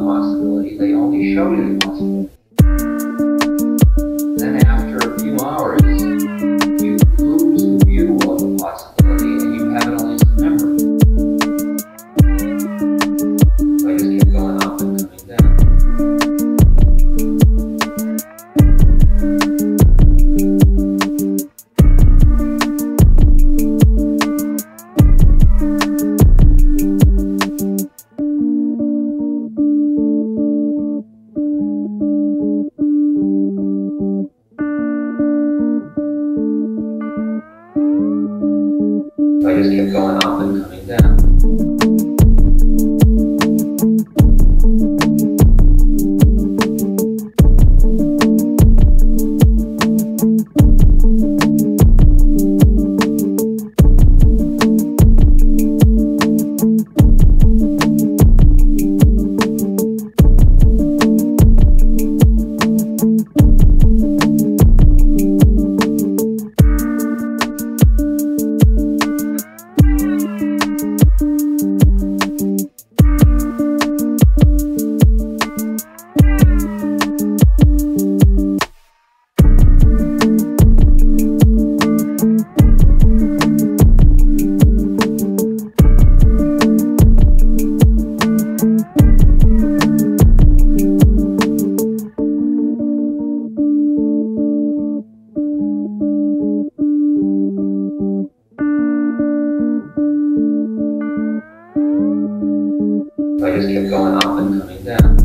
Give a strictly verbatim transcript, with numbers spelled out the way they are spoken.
possibility, they only show you the possibility. Then after a few hours, you lose the view of the possibility and you have it only as a memory. So I just keep going up and coming down. So I just kept going up and coming down. So I just kept going up and coming down.